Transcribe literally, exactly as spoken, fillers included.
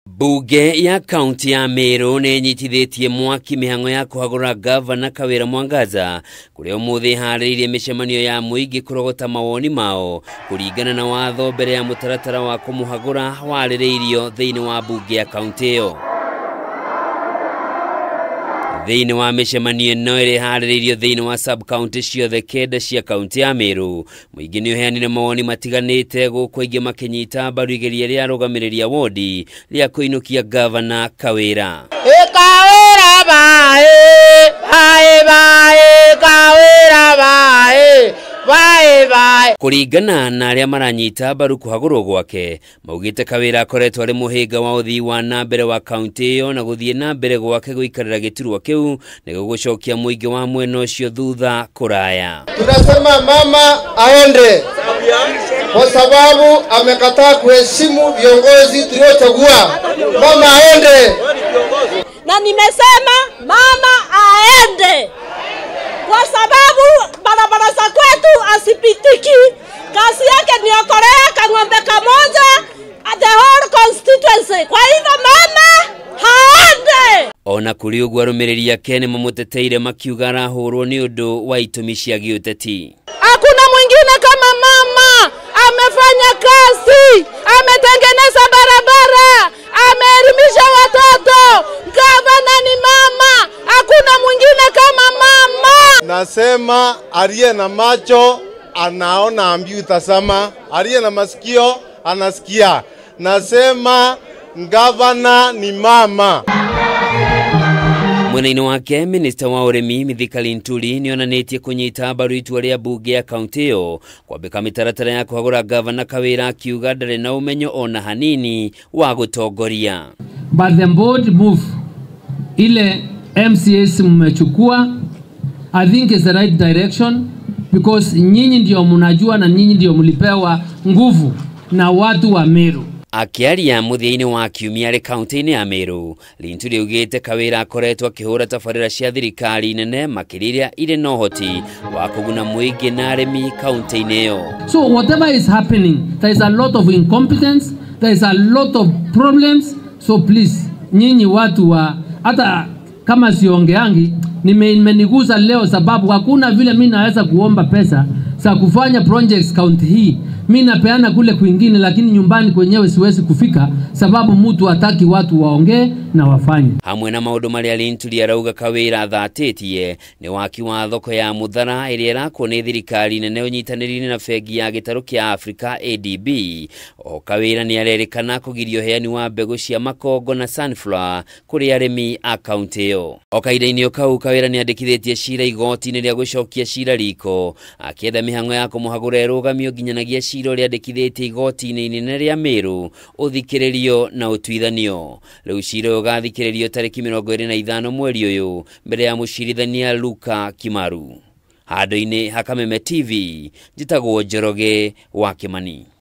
Bunge ya kaunti ya Meru ne nyitithitie mwaki mihango ya kuhagura Gavana Kawira Mwangaza kuria umuthi hariririe micemanio ya muingi kurogota mawoni mao kuringana na watho mbere ya mutaratara wa kumuhagura waririirio thiini wa bunge ya kaunti iyo. Thiini wa micemanio no iri haririirio thiini wa sub county ciothe kenda cia kaunti ya Meru, muingi ni uheanire mawoni matiganite guku aingi makinyita mbaru igeria ria rugamiriria wodi ria kuinukia Gavana Kawira. E Kawira bae bae bae Kawira bae bae bae. Kuringana na aria maranyita mbaru kuhagurwo gwake, maugite Kawira akoretwo ari muhinga wa uthii wa na mbere wa kaunti iyo na guthie na mbere gwake guikarira giturwa kiu niguo gucokia muingi wa mwena ucio thutha kuraya. Tunasema mama aende kwa sababu amekataa kuheshimu viongozi tuliochagua. Mama aende. Na nimesema mama aende kwa sababu barabara za kwetu asipitiki. Kazi yake ni okorea kang'ombe kamoja the whole constituency. Kwa hivyo mama haende. Ona kuri uguo arumiriri yake ni mamuteteire makiuga arahurwo ni undu wa itumi cia giuteti. Hakuna mwingine kama mama, amefanya kazi, ametengeneza barabara, ameelimisha watoto. Gavana ni mama, hakuna mwingine kama mama. Nasema aliye na macho anaona, ambiu tasama, aliye na masikio anasikia. Nasema gavana ni mama. Mwena-ini wake, Minister wa Urimi Mithika Linturi nionanetie kunyita mbaru itua ria bunge ya kaunti iyo kwambika mitaratara ya kuhagura Gavana Kawira akiuga ndari na umenyo ona hanini wa gutongoria. But the board move ile M C S mmechukua, I think is the right direction, because nyinyi ndio mnajua na nyinyi ndio mlipewa nguvu na watu wa Meru. Akiaria muthia-ini wa kiumia ri kaunti-ini ya Meru, Linturi ugite Kawira akoretwo akihura tabarira cia thirikari nene makiriria ire no hoti wa kuguna muingi na arimi kaunti-ini iyo. So whatever is happening, there is a lot of incompetence, there is a lot of problems. So please, nyinyi watu wa hata kama siongeangi nimeniguza leo, sababu hakuna vile mimi naweza kuomba pesa za kufanya projects county hii. Mimi napeana kule kwingine, lakini nyumbani kwenyewe siwezi kufika sababu mtu hataki watu waongee na wafanye. Hamwe na maundu maria Linturi arauga Kawira thatetie ni waki wa thoko ya muthara iria irakwo ni thirikari nene unyitanirine na bengi ya gitaro kia Africa A D B. O Kawira ni arerikana kugirio heani wa mbegu cia makongo na sunflower kuri arimi a kaunti iyo. O kaida-ini kau Kawira ni andikithitie cira igoti-ini ria gucokia cira riko akienda mihango ya kumuhagura irugamio nginyanagia cira uria andikithitie igoti-ini inene ria Meru uthikiririo na utwithanio. Riu cira ugathikiririo tariki mirongo iri na ithano mweri uyu mbere ya mucirithania Luka Kimaru. Hado-ini ha Kameme T V, njitagwo Njoroge wa Kimani.